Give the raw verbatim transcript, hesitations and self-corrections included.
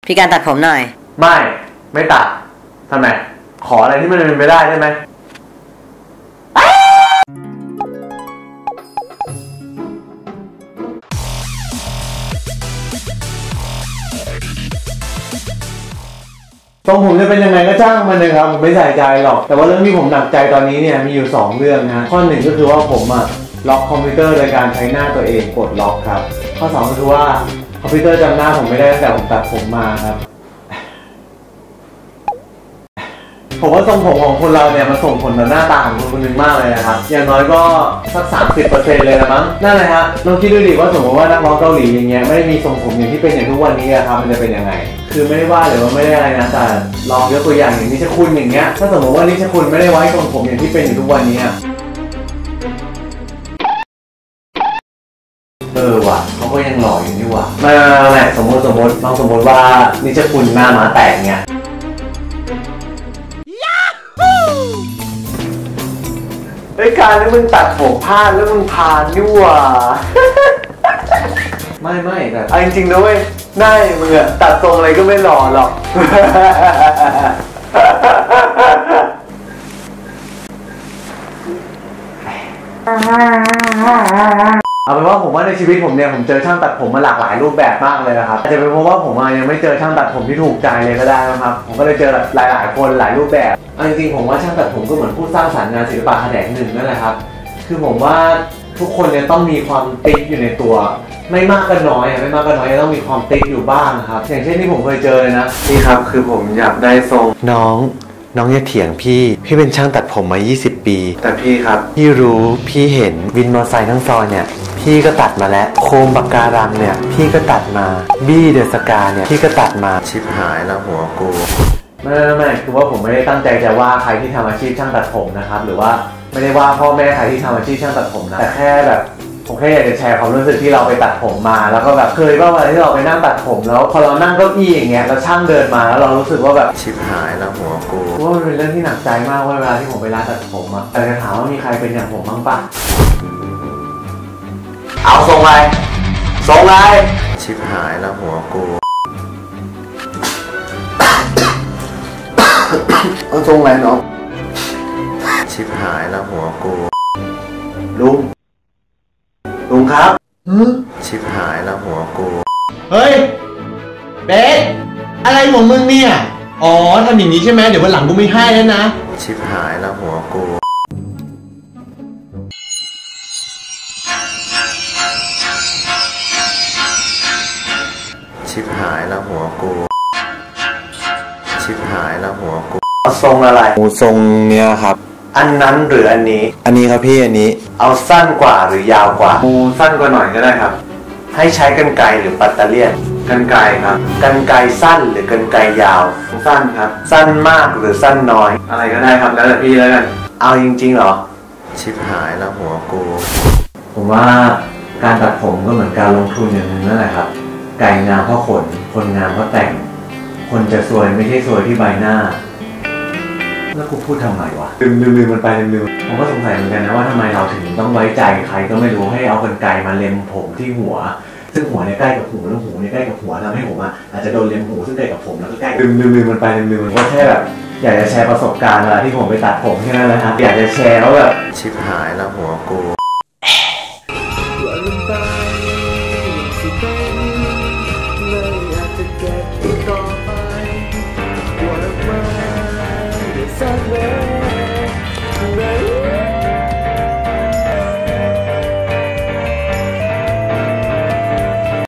พี่การตัดผมหน่อยไม่ไม่ตัดทำไมขออะไรที่มันเป็นไปได้ได้ไหมทรงผมจะเป็นยังไงก็ช่างมันเลยครับผมไม่ใส่ใจหรอกแต่ว่าเรื่องที่ผมหนักใจตอนนี้เนี่ยมีอยู่สองเรื่องนะข้อหนึ่งก็คือว่าผมอะล็อกคอมพิวเตอร์โดยการใช้หน้าตัวเองกดล็อกครับข้อสองก็คือว่าคอมพิวเตอร์จำหน้าผมไม่ได้ตั้งแต่ผมตัดผมมาครับผมว่าทรงผมของคนเราเนี่ยมันส่งผลต่อหน้าตาของคนคนหนึ่งมากเลยนะครับอย่างน้อยก็สัก สามสิบเปอร์เซ็นต์ เลยนะมั้งนั่นแหละฮะลองคิดดูดิว่าสมมติว่านักร้องเกาหลีอย่างเงี้ยไม่ได้มีทรงผมอย่างที่เป็นอย่างทุกวันนี้ครับมันจะเป็นยังไงคือไม่ได้ว่าหรือว่าไม่ได้อะไรนะแต่ลองยกตัวอย่างอย่างนิชคุณอย่างเงี้ยถ้าสมมติว่านิชคุณไม่ได้ไว้ทรงผมอย่างที่เป็นอยู่ทุกวันนี้เออว่ะเขาก็ยังหล่ออยู่นี่ว่ะไม่ไม่ไม่สมมติสมมติลองสมมติว่านิชคุณหน้าม้าแตกเงี้ยไอ้การที่มึงตัดผมพลาดแล้วมึงพานนี่หว่าไม่ไม่แต่เอาจริงๆนะเว้ยหน้ามึงอะตัดทรงอะไรก็ไม่หล่อหรอกเอาเป็นว่าผมว่าในชีวิตผมเนี่ยผมเจอช่างตัดผมมาหลากหลายรูปแบบมากเลยนะครับอาจจะเป็นเพราะว่าผมยังไม่เจอช่างตัดผมที่ถูกใจเลยก็ได้นะครับผมก็เลยเจอหลายๆคนหลายรูปแบบเอาจริงๆผมว่าช่างตัดผมก็เหมือนผู้สร้างสรรค์งานศิลปะแขนงหนึ่งนั่นแหละครับคือผมว่าทุกคนเนี่ยต้องมีความติ๊กอยู่ในตัวไม่มากก็น้อยไม่มากก็น้อยต้องมีความติ๊กอยู่บ้างครับอย่างเช่นที่ผมเคยเจอเลยนะนี่ครับคือผมอยากได้ทรงน้องน้องอย่าเถียงพี่พี่เป็นช่างตัดผมมายี่สิบปีแต่พี่ครับพี่รู้พี่เห็นวินมอเตอร์ไซค์ทั้งซอยเนี่ยพี่ก็ตัดมาแล้วโคมปากการังเนี่ยพี่ก็ตัดมาบี้เดอะสกาเนี่ยพี่ก็ตัดมาชิบหายแล้วหัวกูไม่ไม่ไม่คือว่าผมไม่ได้ตั้งใจจะว่าใครที่ทำอาชีพช่างตัดผมนะครับหรือว่าไม่ได้ว่าพ่อแม่ใครที่ทำอาชีพช่างตัดผมนะแต่แค่แบบผมแค่อยากจะแชร์ความรู้สึกที่เราไปตัดผมมาแล้วก็แบบเคยว่าวันที่เราไปนั่งตัดผมแล้วพอเรานั่งเก้าอี้อย่างเงี้ยแล้วช่างเดินมาแล้วเรารู้สึกว่าแบบชิบหายแล้วหัวกูว่ามันเป็นเรื่องที่หนักใจมากเวลาที่ผมไปร้านตัดผมอะแต่จะถามว่ามีใครเป็นอย่างผมบ้างปะเอาทรงไรทรงไรชิบหายแล้วหัวกูเอาทรงไรเนาะชิบหายแล้วหัวกูลุงลุงครับชิบหายแล้วหัวกูเฮ้ยเบสอะไรของมึงเนี่ยอ๋อทำอย่างนี้ใช่ไหมเดี๋ยววันหลังกูไม่ให้แล้วนะชิบหายแล้วหัวกูชิบหายแล้วหัวกูชิบหายแล้วหัวกูทรงอะไรหูทรงเนี้ยครับอันนั้นหรืออันนี้อันนี้ครับพี่อันนี้เอาสั้นกว่าหรือยาวกว่าหูสั้นกว่าหน่อยก็ได้ครับให้ใช้กรรไกรหรือปัตเตอร์เลียนกรรไกรครับกรรไกรสั้นหรือกรรไกรยาวสั้นครับสั้นมากหรือสั้นน้อยอะไรก็ได้ครับแล้วแต่พี่แล้วกันเอาจริงๆเหรอชิบหายแล้วหัวกูผมว่าการตัดผมก็เหมือนการลงทุนอย่างนึงนั่นแหละครับไก่งามเพราะขนคนงามเพราะแต่งคนจะสวยไม่ใช่สวยที่ใบหน้าแล้วกูพูดทำไมวะลืมลืมลืมมันไปลืมลืมผมก็สงสัยเหมือนกันนะว่าทำไมเราถึงต้องไว้ใจใครก็ไม่รู้ให้เอากรรไกรมาเล็มผมที่หัวซึ่งหัวเนี่ยใกล้กับหูแล้วหูเนี่ยใกล้กับหัวทำให้ผมอ่ะอาจจะโดนเล็มหูซึ่งใกล้กับผมแล้วก็ใกล้ลืมลืมลืมมันไปลืมลืมมันก็แค่แบบอยากจะแชร์ประสบการณ์เวลาที่ผมไปตัดผมแค่นั้นแหละครับอยากจะแชร์ว่าแบบชิบหายแล้วหัวกู